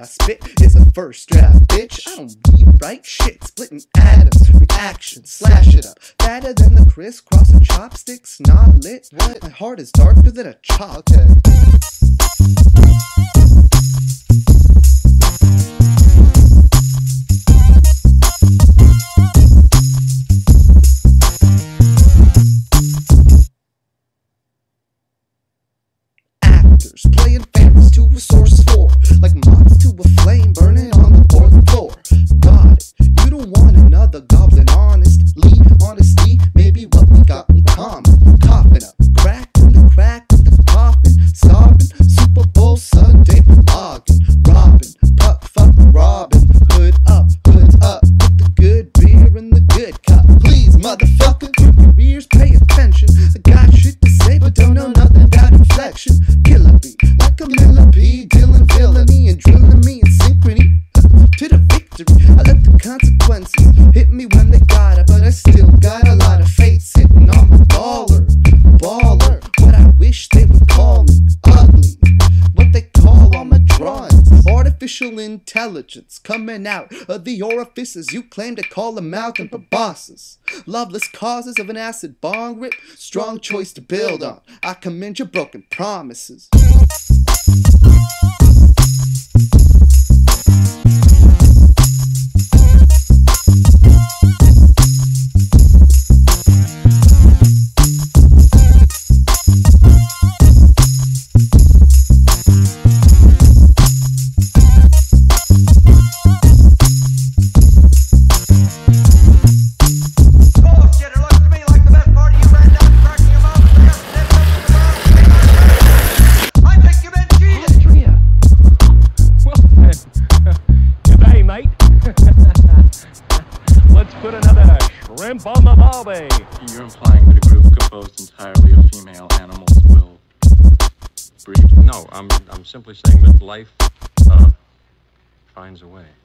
I spit is a first draft, bitch. I don't rewrite shit, splitting atoms, reaction, slash it up. Fatter than the crisscross of chopsticks, not lit. What? My heart is darker than a chocolate. Actors playing fans to a source 4, like moths to a flame burning on the 4th floor. Got it, you don't want another goblin, honestly. Honesty, maybe what we got in common. Coughing up, cracking the crack with the coffin, sobbing, Super Bowl Sunday vlogging, robbing, puck, fuck, robbing, hoods up, with the good beer and the good cup. Please, motherfucker, your ears pay attention. I got shit to say, but don't know nothing about inflection. Killer beat, like a millipede, dealing villainy and drilling me in synchrony to the victory. I let the consequences hit me when they got it, but I still got a lot of faith sitting on my baller. What I wish they would call me ugly, what they call all my drawings artificial intelligence coming out of the orifices you claim to call them out and bosses. Loveless causes of an acid bong rip, strong choice to build on. I commend your broken promises. Let's put another shrimp on the barbie. You're implying that a group composed entirely of female animals will breed? No, I'm simply saying that life finds a way.